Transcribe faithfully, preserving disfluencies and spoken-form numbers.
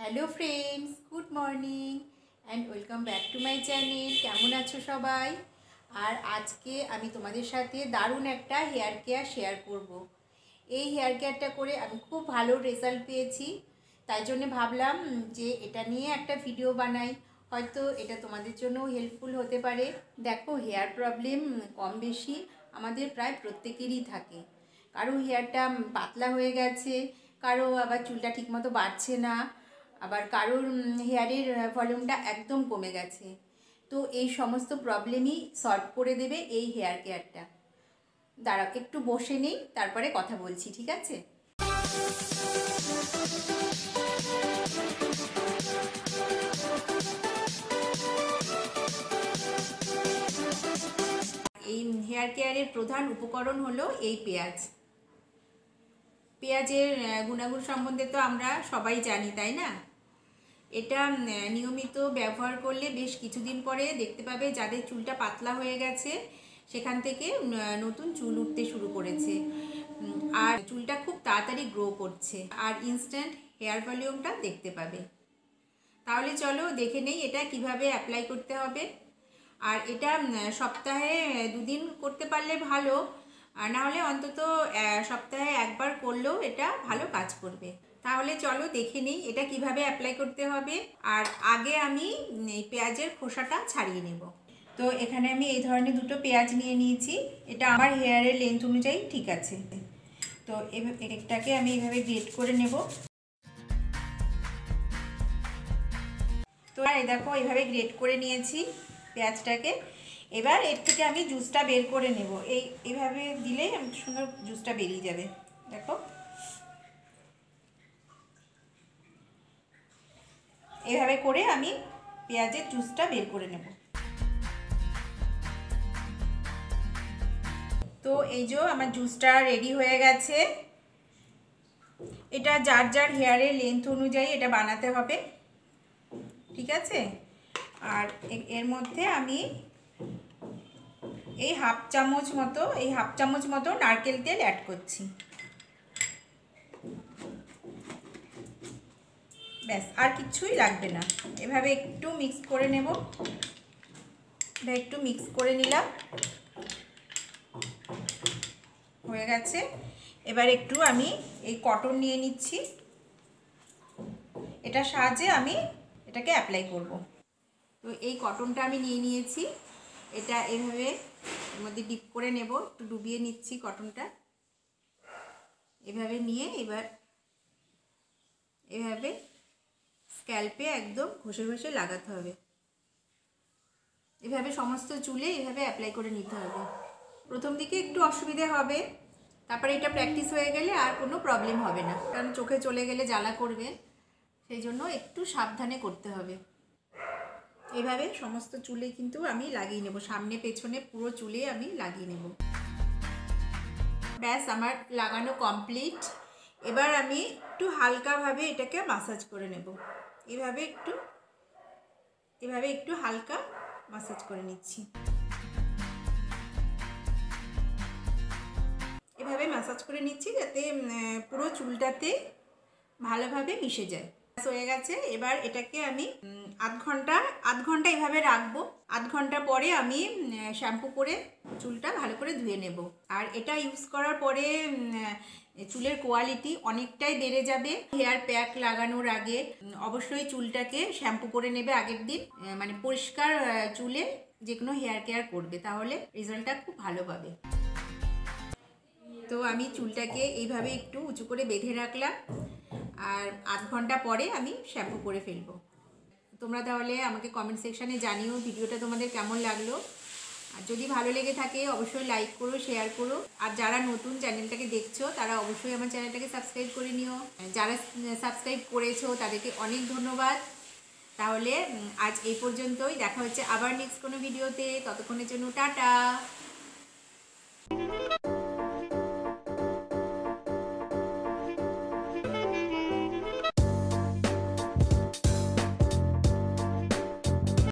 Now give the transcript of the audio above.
Hello friends, good morning and welcome back to my channel. কেমন আছো সবাই? আর আজকে আমি তোমাদের সাথে দারুণ একটা হেয়ার কেয়ার শেয়ার করব। এই হেয়ার কেয়ারটা করে আমি খুব ভালো রেজাল্ট পেয়েছি, তাই জন্য ভাবলাম যে এটা নিয়ে একটা ভিডিও বানাই, হয়তো এটা তোমাদের জন্য হেল্পফুল হতে পারে। দেখো, হেয়ার প্রবলেম কম বেশি আমাদের প্রায় প্রত্যেকেরই থাকে। কারো হেয়ারটা পাতলা হয়ে গেছে, কারো আবার চুলটা ঠিকমতো বাড়ছে না, আবার কারোর হেয়ারের ভলিউমটা একদম কমে গেছে। তো এই সমস্ত প্রবলেমই সলভ করে দেবে এই হেয়ার কেয়ারটা। দাঁড়াও, একটু বসে নেই, তারপরে কথা বলছি, ঠিক আছে? এই হেয়ার কেয়ারের প্রধান উপকরণ হলো এই পেঁয়াজ। পেঁয়াজের গুণাগুণ সম্বন্ধে তো আমরা সবাই জানি, তাই না? এটা নিয়মিত ব্যবহার করলে বেশ কিছুদিন পরে দেখতে পাবে যাদের চুলটা পাতলা হয়ে গেছে সেখান থেকে নতুন চুল উঠতে শুরু করেছে, আর চুলটা খুব তাড়াতাড়ি গ্রো করছে, আর ইনস্ট্যান্ট হেয়ার ভলিউমটা দেখতে পাবে। তাহলে চলো দেখে নেই এটা কিভাবে অ্যাপ্লাই করতে হবে। আর এটা সপ্তাহে দুদিন করতে পারলে ভালো, আর না হলে অন্তত সপ্তাহে একবার করলেও এটা ভালো কাজ করবে। তাহলে চলো দেখে নিই এটা কিভাবে অ্যাপ্লাই করতে হবে। আর আগে আমি এই পেঁয়াজের খোসাটা ছাড়িয়ে নেব। তো এখানে আমি এই ধরনের দুটো পেঁয়াজ নিয়ে নিয়েছি, এটা আমার হেয়ারের লেন্থ অনুযায়ী ঠিক আছে। তো এটাকে আমি এইভাবে গ্রেট করে নেব। তো আর এই দেখো এইভাবে গ্রেট করে নিয়েছি পেঁয়াজটাকে। এবার এর থেকে আমি জুসটা বের করে নেব। এই এইভাবে দিলেই সুন্দর জুসটা বেরিয়ে যাবে। দেখো, এভাবে করে আমি পেঁয়াজের জুসটা বের করে নেব। তো এই যে আমার জুসটা রেডি হয়ে গেছে। এটা যার যার হেয়ারের লেন্থ অনুযায়ী এটা বানাতে হবে, ঠিক আছে? আর এর মধ্যে আমি এই হাফ চামচ মতো এই হাফ চামচ মতো নারকেল তেল অ্যাড করছি। ব্যাস, আর কিছুই লাগবে না। এভাবে একটু মিক্স করে নেব। এটা একটু মিক্স করে নিলাম, হয়ে গেছে। এবার একটু আমি এই কটন নিয়ে নিচ্ছি, এটার সাহায্যে আমি এটাকে অ্যাপ্লাই করব। তো এই কটনটা আমি নিয়ে নিয়েছি, এটা এভাবে এর মধ্যে ডিপ করে নেব, একটু ডুবিয়ে নিচ্ছি কটনটা। এভাবে নিয়ে এবার এভাবে স্ক্যাল্পে একদম ঘষে ঘষে লাগাতে হবে। এভাবে সমস্ত চুলে এভাবে অ্যাপ্লাই করে নিতে হবে। প্রথম দিকে একটু অসুবিধে হবে, তারপরে এটা প্র্যাকটিস হয়ে গেলে আর কোনো প্রবলেম হবে না, কারণ চোখে চলে গেলে জ্বালা করবে, সেই জন্য একটু সাবধানে করতে হবে। এভাবে সমস্ত চুলে কিন্তু আমি লাগিয়ে নেব, সামনে পেছনে পুরো চুলে আমি লাগিয়ে নেব। ব্যাস, আমার লাগানো কমপ্লিট। এবার আমি একটু হালকাভাবে এটাকে মাসাজ করে নেব। এভাবে একটু এভাবে একটু হালকা মাসাজ করে নিচ্ছি। এভাবে মাসাজ করে নিচ্ছি যাতে পুরো চুলটাতে ভালোভাবে মিশে যায়। হয়ে গেছে। এবার এটাকে আমি আধ ঘন্টা আধ ঘন্টা এভাবে রাখবো। আধ ঘন্টা পরে আমি শ্যাম্পু করে চুলটা ভালো করে ধুয়ে নেব। আর এটা ইউজ করার পরে চুলের কোয়ালিটি অনেকটাই বেড়ে যাবে। হেয়ার প্যাক লাগানোর আগে অবশ্যই চুলটাকে শ্যাম্পু করে নেবে আগের দিন, মানে পরিষ্কার চুলে যে কোনো হেয়ার কেয়ার করবে, তাহলে রেজাল্টটা খুব ভালো পাবে। তো আমি চুলটাকে এইভাবে একটু উঁচু করে বেঁধে রাখলাম, আর আধ ঘন্টা পরে আমি শ্যাম্পু করে ফেলবো। তোমরা তাহলে আমাকে কমেন্ট সেকশানে জানিও ভিডিওটা তোমাদের কেমন লাগলো। আর যদি ভালো লেগে থাকে অবশ্যই লাইক করো, শেয়ার করো। আর যারা নতুন চ্যানেলটাকে দেখছো তারা অবশ্যই আমার চ্যানেলটাকে সাবস্ক্রাইব করে নিও। যারা সাবস্ক্রাইব করেছো তাদেরকে অনেক ধন্যবাদ। তাহলে আজ এই পর্যন্তই, দেখা হচ্ছে আবার নেক্সট কোনো ভিডিওতে। ততক্ষণের জন্য টাটা।